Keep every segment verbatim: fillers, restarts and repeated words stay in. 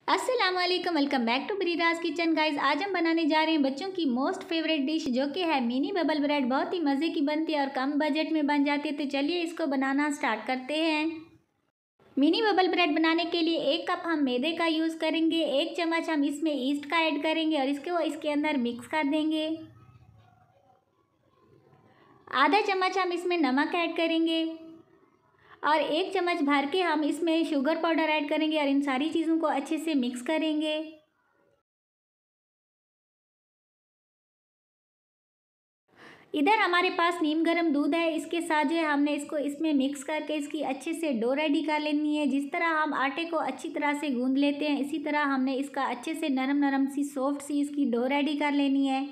अस्सलाम वालेकुम, welcome back to Briraj kitchen. Guys, आज हम बनाने जा रहे हैं बच्चों की मोस्ट फेवरेट डिश जो कि है मिनी बबल ब्रेड। बहुत ही मज़े की बनती है और कम बजट में बन जाती है। तो चलिए इसको बनाना स्टार्ट करते हैं। मिनी बबल ब्रेड बनाने के लिए एक कप हम मैदे का यूज़ करेंगे। एक चम्मच हम इसमें ईस्ट का ऐड करेंगे और इसको इसके अंदर मिक्स कर देंगे। आधा चम्मच हम इसमें नमक ऐड करेंगे और एक चम्मच भर के हम इसमें शुगर पाउडर ऐड करेंगे और इन सारी चीज़ों को अच्छे से मिक्स करेंगे। इधर हमारे पास नीम गर्म दूध है, इसके साथ जो है हमने इसको इसमें मिक्स करके इसकी अच्छे से डो रेडी कर लेनी है। जिस तरह हम आटे को अच्छी तरह से गूंद लेते हैं, इसी तरह हमने इसका अच्छे से नरम नरम सी सॉफ्ट सी इसकी डो रेडी कर लेनी है।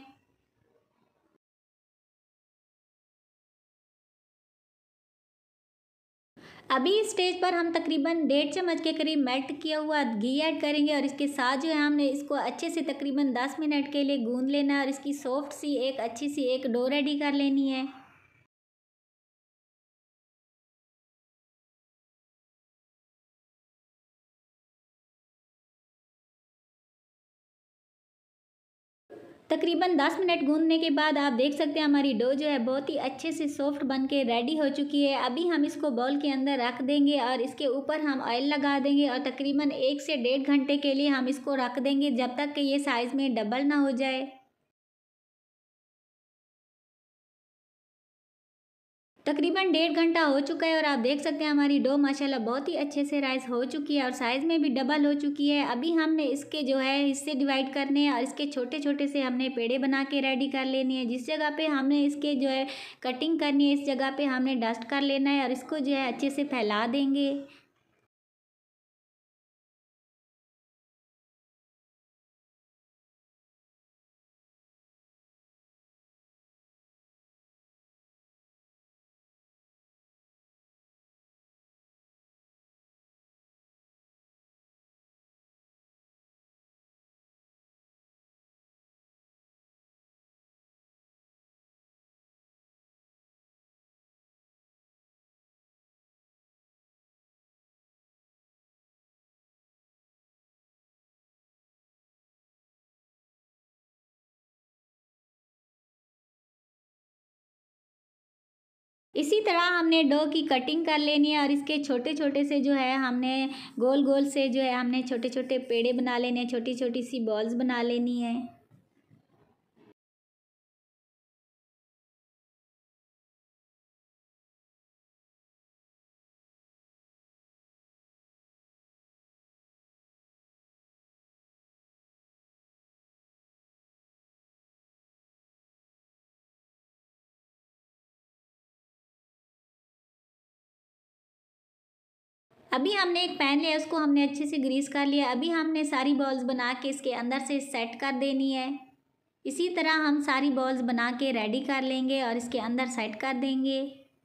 अभी इस स्टेज पर हम तकरीबन डेढ़ चम्मच के करीब मेल्ट किया हुआ घी ऐड करेंगे और इसके साथ जो है हमने इसको अच्छे से तकरीबन दस मिनट के लिए गूंद लेना है और इसकी सॉफ्ट सी एक अच्छी सी एक डो रेडी कर लेनी है। तकरीबन दस मिनट गूंदने के बाद आप देख सकते हैं हमारी डो जो है बहुत ही अच्छे से सॉफ्ट बन के रेडी हो चुकी है। अभी हम इसको बाउल के अंदर रख देंगे और इसके ऊपर हम ऑयल लगा देंगे और तकरीबन एक से डेढ़ घंटे के लिए हम इसको रख देंगे जब तक कि ये साइज़ में डबल ना हो जाए। तकरीबन डेढ़ घंटा हो चुका है और आप देख सकते हैं हमारी डो माशाल्लाह बहुत ही अच्छे से राइस हो चुकी है और साइज़ में भी डबल हो चुकी है। अभी हमने इसके जो है हिस्से डिवाइड करने हैं और इसके छोटे छोटे से हमने पेड़े बना के रेडी कर लेनी है। जिस जगह पे हमने इसके जो है कटिंग करनी है, इस जगह पे हमने डस्ट कर लेना है और इसको जो है अच्छे से फैला देंगे। इसी तरह हमने डो की कटिंग कर लेनी है और इसके छोटे छोटे से जो है हमने गोल गोल से जो है हमने छोटे छोटे पेड़े बना लेने हैं, छोटी छोटी सी बॉल्स बना लेनी है। अभी हमने एक पैन लिया, उसको हमने अच्छे से ग्रीस कर लिया। अभी हमने सारी बॉल्स बना के इसके अंदर से सेट कर देनी है। इसी तरह हम सारी बॉल्स बना के रेडी कर लेंगे और इसके अंदर सेट कर देंगे।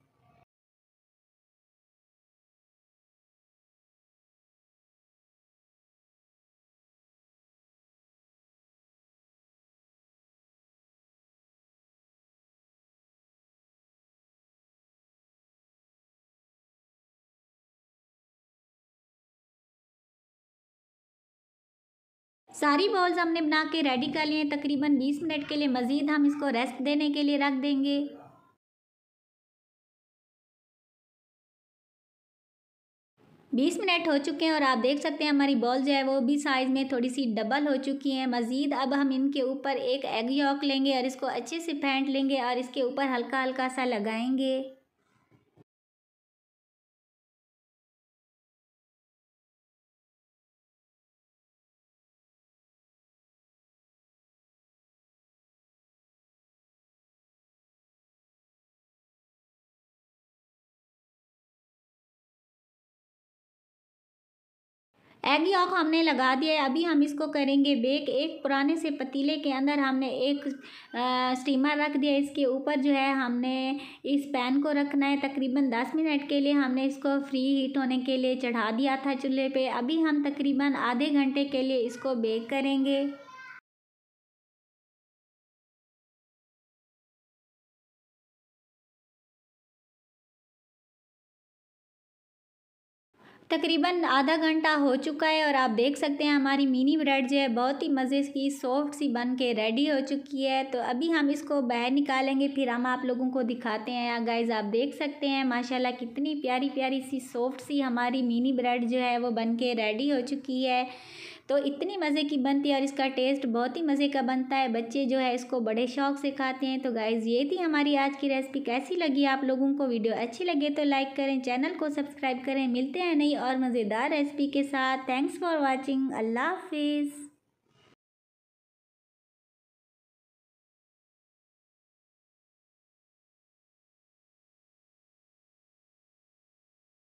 सारी बॉल्स हमने बना के रेडी कर लिए हैं। तकरीबन बीस मिनट के लिए मज़ीद हम इसको रेस्ट देने के लिए रख देंगे। बीस मिनट हो चुके हैं और आप देख सकते हैं हमारी बॉल जो है वो भी साइज़ में थोड़ी सी डबल हो चुकी हैं। मज़ीद अब हम इनके ऊपर एक एग यॉक लेंगे और इसको अच्छे से फेंट लेंगे और इसके ऊपर हल्का हल्का सा लगाएंगे। एग यॉक हमने लगा दिया है। अभी हम इसको करेंगे बेक। एक पुराने से पतीले के अंदर हमने एक स्टीमर रख दिया। इसके ऊपर जो है हमने इस पैन को रखना है। तकरीबन दस मिनट के लिए हमने इसको फ्री हीट होने के लिए चढ़ा दिया था चूल्हे पे। अभी हम तकरीबन आधे घंटे के लिए इसको बेक करेंगे। तकरीबन आधा घंटा हो चुका है और आप देख सकते हैं हमारी मिनी ब्रेड जो है बहुत ही मज़े की सॉफ्ट सी बन के रेडी हो चुकी है। तो अभी हम इसको बाहर निकालेंगे, फिर हम आप लोगों को दिखाते हैं। गाइस आप देख सकते हैं माशाल्लाह कितनी प्यारी प्यारी सी सॉफ्ट सी हमारी मिनी ब्रेड जो है वो बन के रेडी हो चुकी है। तो इतनी मज़े की बनती है और इसका टेस्ट बहुत ही मज़े का बनता है। बच्चे जो है इसको बड़े शौक़ से खाते हैं। तो गाइज़ ये थी हमारी आज की रेसिपी। कैसी लगी आप लोगों को? वीडियो अच्छी लगे तो लाइक करें, चैनल को सब्सक्राइब करें। मिलते हैं नई और मज़ेदार रेसिपी के साथ। Thanks for watching. अल्लाह हाफिज़।